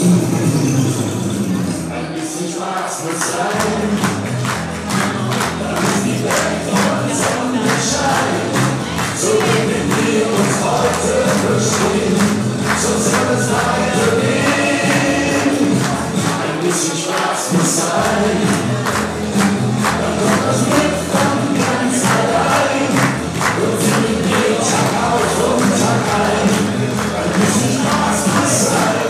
Ein bisschen Spaß muss sein, damit die Welt von Sonnenschein. So können wir uns heute verstehen, so soll es weitergehen. Ein bisschen Spaß muss sein, dann kommt das Glück von ganz allein. Und wir gehen Tag aus und Tag ein. Ein bisschen Spaß muss sein.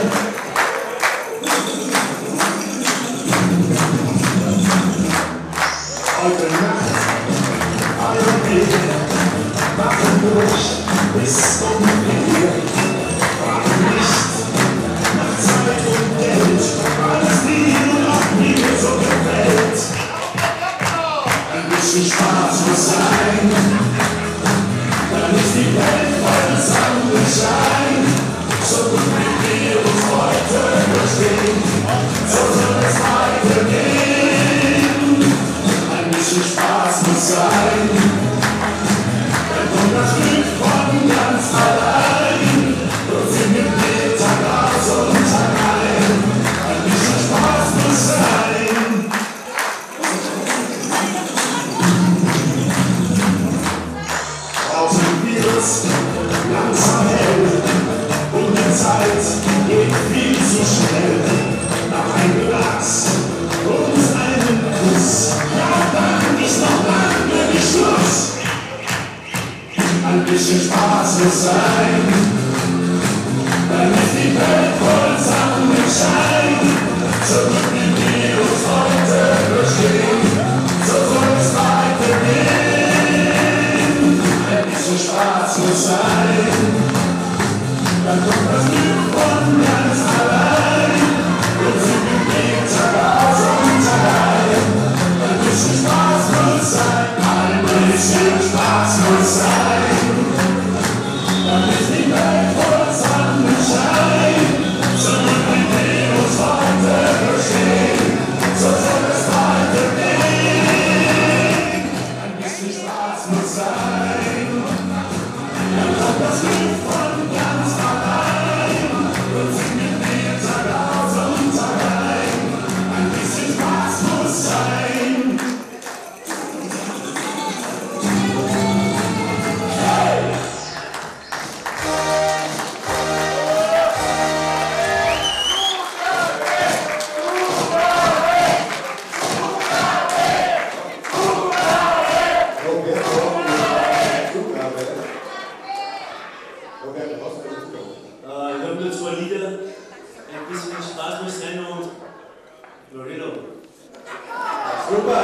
Heute Nacht, alle Wege, wachen durch bis um 4. Warten nicht nach Zeit und Geld, alles lieb und auch wie mir so gefällt. Ein bisschen Spaß muss sein, dann ist die Welt voll Sonnenschein. So gut wie wir uns heute verstehen, so soll es weitergehen. Ein bisschen Spaß muss sein, dann kommt das Glück von ganz allein. Und finden wir Tag aus und Tag ein. Ein bisschen Spaß muss sein. Draußen wird's langsam hell und die Zeit geht viel zu schnell. Nach einem Glas und einem Kuss, ja, dann ist noch lange nicht Schluss. Ein bisschen Spaß muss sein, dann ist die Welt voll Sonnenschein. So gut wie wir uns heute verstehen, so soll es weitergehen. Ein bisschen Spaß muss sein, dann kommt das Glück von ganz allein. Und sie bewegt Tag aus und Tag ein. Ein bisschen Spaß muss sein, ein bisschen Spaß muss sein. Dann ist die Welt voll Sonnenschein. So gut wie wir uns heute verstehen, so soll es weitergehen. Ein bisschen Spaß muss sein, dann kommt das Glück von ganz allein. Und sie bewegt Tag aus und Tag ein. Ein bisschen Spaß muss sein. Ich habe nur 2 Lieder, ein bisschen Spaß muss sein und Florido. Super!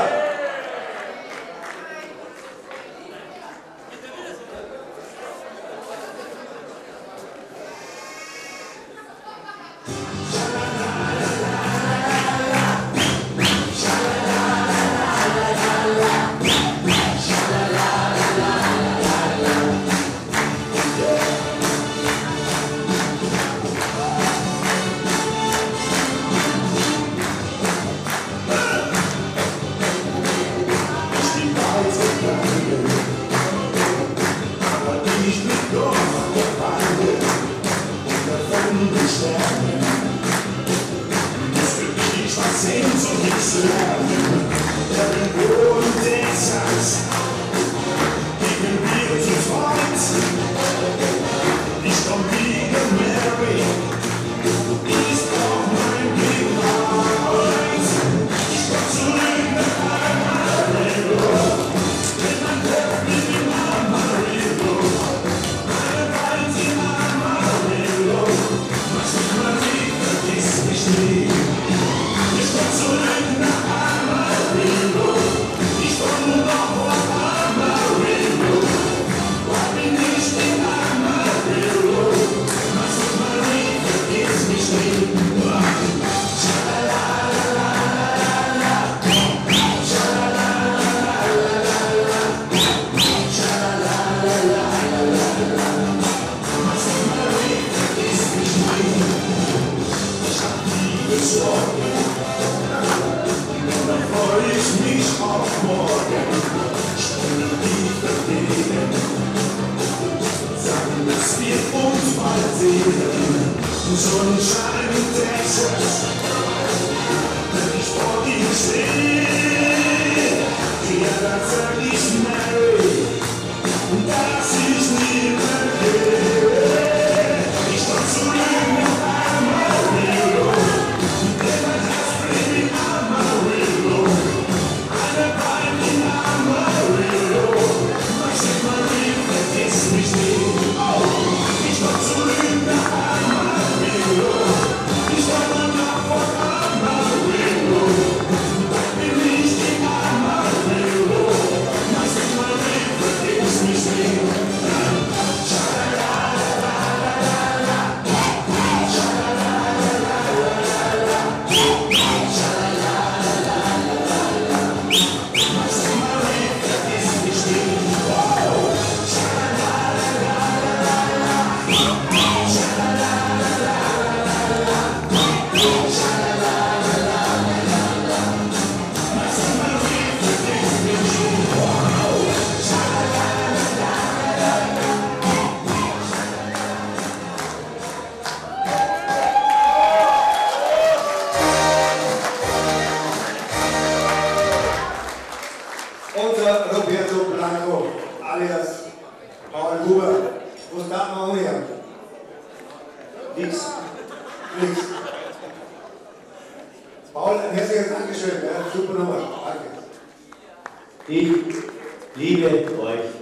Sonnenschein in Texas, wenn ich vor ihm stehe, die anderen sagt, ich marry, und das ist nie mehr geht. Ich komm zurück nach Amarillo, und der mein Herz bringt in Amarillo, eine Wein in Amarillo, mach dich mal lieb, vergiss mich nie. Oh, ich komm zurück nach Amarillo, ich komme nach von Amarillo, bleib mir nicht in Amarillo, mach dich mal lieb, vergiss mich nie. Unser Roberto Blanco, alias Paul Huber. Wo starten wir um hier? Nix. Nix. Paul, ein herzliches Dankeschön. Ja, super Nummer. Danke. Ich liebe euch.